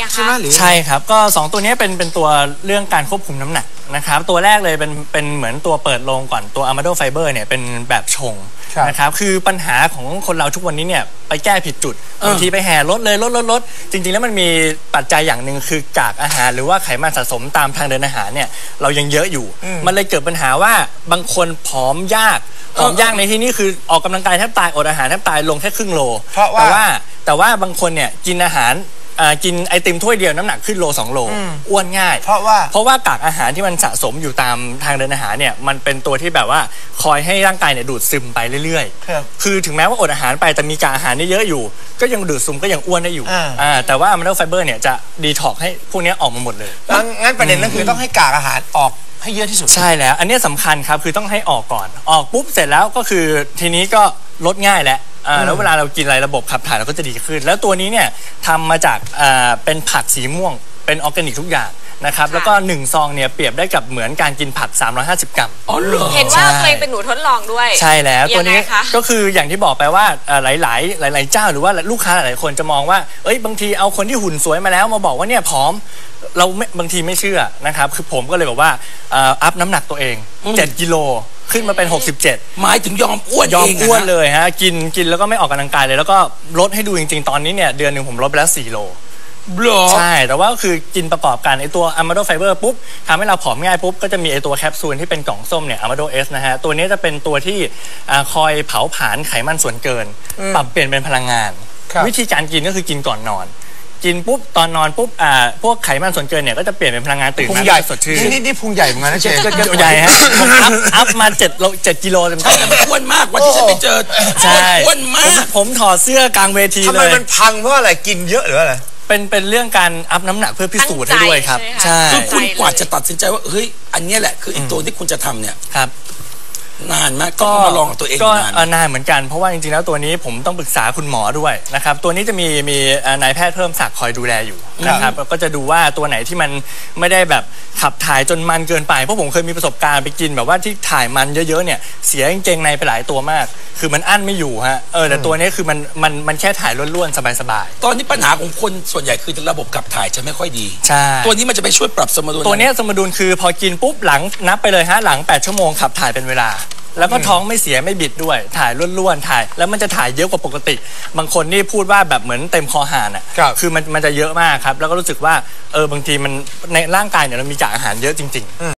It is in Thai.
ใช่ไหมหรือใช่ครับก็2ตัวนี้เป็นตัวเรื่องการควบคุมน้ำหนักนะครับตัวแรกเลยเป็นเหมือนตัวเปิดโลงก่อนตัว Amado Fiber เนี่ยเป็นแบบชงนะครับคือปัญหาของคนเราทุกวันนี้เนี่ยไปแก้ผิดจุดบางทีไปแห่ลดเลยลดจริงๆแล้วมันมีปัจจัยอย่างหนึ่งคือกากอาหารหรือว่าไขมันสะสมตามทางเดินอาหารเนี่ยเรายังเยอะอยู่มันเลยเกิดปัญหาว่าบางคนผอมยากในที่นี้คือออกกำลังกายแทบตายอดอาหารแทบตายลงแค่ครึ่งโลแต่ว่าบางคนเนี่ยกินอาหารกินไอติมถ้วยเดียวน้ำหนักขึ้นโล2 โลอ้วนง่ายเพราะว่ากากอาหารที่มันสะสมอยู่ตามทางเดินอาหารเนี่ยมันเป็นตัวที่แบบว่าคอยให้ร่างกายเนี่ยดูดซึมไปเรื่อยๆคือถึงแม้ว่าอดอาหารไปแต่มีกากอาหารเยอะอยู่ก็ยังดูดซึมก็ยังอ้วนได้อยู่แต่ว่า Amado Fiber เนี่ยจะดีท็อกให้พวกนี้ออกมาหมดเลยงั้นประเด็นก็คือต้องให้กากอาหารออกให้เยอะที่สุดใช่แล้วอันนี้สำคัญครับคือต้องให้ออกก่อนออกปุ๊บเสร็จแล้วก็คือทีนี้ก็ลดง่ายแล้วเวลาเรากินอะไรระบบขับถ่ายเราก็จะดีขึ้นแล้วตัวนี้เนี่ยทำมาจากเป็นผักสีม่วงเป็นออร์แกนิกทุกอย่างนะครับแล้วก็1 ซองเนี่ยเปรียบได้กับเหมือนการกินผัก350 กรัมอ๋อเหรอเห็นว่าเคยเป็นหนูทดลองด้วยใช่แล้วตัวนี้ก็คืออย่างที่บอกไปว่าหลายเจ้าหรือว่าลูกค้าหลายคนจะมองว่าบางทีเอาคนที่หุ่นสวยมาแล้วมาบอกว่าเนี่ยผอมเราบางทีไม่เชื่อนะครับคือผมก็เลยบอกว่าอัพน้ำหนักตัวเอง7 กิโลขึ้นมาเป็น67 หมายถึงยอมอ้วนเลยฮะกินแล้วก็ไม่ออกกำลังกายเลยแล้วก็ลดให้ดูจริงๆตอนนี้เนี่ยเดือนหนึ่งผมลดไปแล้ว4 โลใช่แต่ว่าคือกินประกอบกันไอตัว Amado Fiber ปุ๊บทำให้เราผอมง่ายปุ๊บก็จะมีไอตัวแคปซูลที่เป็นกล่องส้มเนี่ย Amado S นะฮะตัวนี้จะเป็นตัวที่คอยเผาผลาญไขมันส่วนเกินปรับเปลี่ยนเป็นพลังงานวิธีการกินก็คือกินก่อนนอนกินปุ๊บตอนนอนปุ๊บพวกไขมันส่วนเกินเนี่ยก็จะเปลี่ยนเป็นพลังงานตื่นมาสดชื่นนี่พุงใหญ่เหมือนกันนะเชฟใหญ่ฮะอัพมา7 กิโลใช่มันอ้วนมากวันที่ฉันไปเจอใช่อ้วนมากผมถอดเสื้อกลางเวทีเลยทำไมมันพังเพราะอะไรกินเยอะหรืออะไรเป็นเรื่องการอัพน้ำหนักเพื่อพิสูจน์ให้ด้วยครับใช่คือคุณกว่าจะตัดสินใจว่าเฮ้ยอันนี้แหละคืออีกตัวที่คุณจะทำเนี่ยครับนานมากก็มาลองกับตัวเองก็นานเหมือนกันเพราะว่าจริงๆแล้วตัวนี้ผมต้องปรึกษาคุณหมอด้วยนะครับตัวนี้จะมีนายแพทย์เพิ่มศักดิ์คอยดูแลอยู่นะครับก็จะดูว่าตัวไหนที่มันไม่ได้แบบขับถ่ายจนมันเกินไปเพราะผมเคยมีประสบการณ์ไปกินแบบว่าที่ถ่ายมันเยอะๆเนี่ยเสียกางเกงในไปหลายตัวมากคือมันอั้นไม่อยู่ฮะแต่ตัวนี้คือมันแค่ถ่ายล้วนๆสบายๆตอนนี้ปัญหาของคนส่วนใหญ่คือระบบขับถ่ายจะไม่ค่อยดีใช่ตัวนี้มันจะไปช่วยปรับสมดุลตัวนี้สมดุลคือพอกินปุ๊บหลังนับไปเลยฮะหลัง8 ชั่วโมงขับถ่ายเป็นเวลาแล้วก็ท้องไม่เสียไม่บิดด้วยถ่ายล้วนๆถ่ายแล้วมันจะถ่ายเยอะกว่าปกติบางคนนี่พูดว่าแบบเหมือนเต็มคอหานคือมันจะเยอะมากครับแล้วก็รู้สึกว่าบางทีมันในร่างกายเนี่ยเรามีกากอาหารเยอะจริงๆ